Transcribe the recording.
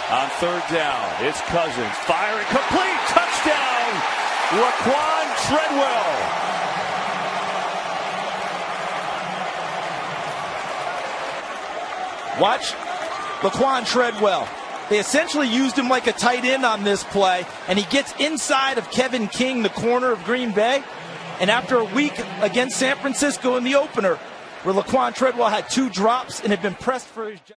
On third down, it's Cousins. Firing complete. Touchdown, Laquon Treadwell. Watch Laquon Treadwell. They essentially used him like a tight end on this play, and he gets inside of Kevin King, the corner of Green Bay. And after a week against San Francisco in the opener, where Laquon Treadwell had 2 drops and had been pressed for his job.